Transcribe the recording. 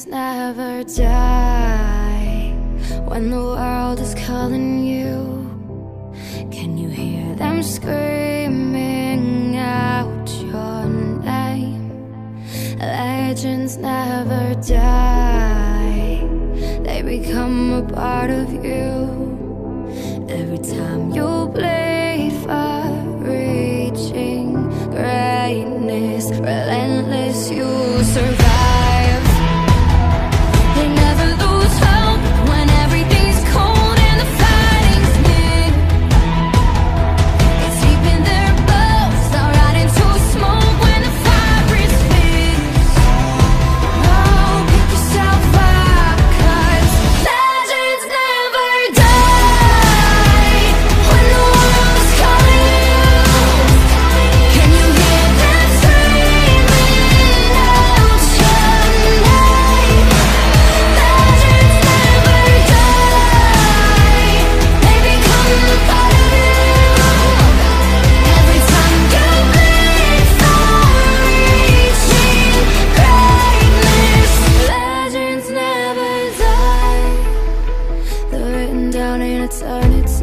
Legends never die. When the world is calling you, can you hear them screaming out your name? Legends never die. They become a part of you. Every time you bleed for reaching greatness, relentless, you survive. They never lose hope when everything's cold and the fighting's near. It's deep in their bones, they'll ride into smoke when the fire is fierce. Oh, pick yourself up, 'cause legends never die. When the world is calling you, can you hear them screaming out your name? Legends never die. They become a part of you. Every time you bleed for reaching greatness, legends never die. They're written down in eternity.